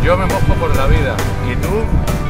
Yo me mojo por la vida. ¿Y tú?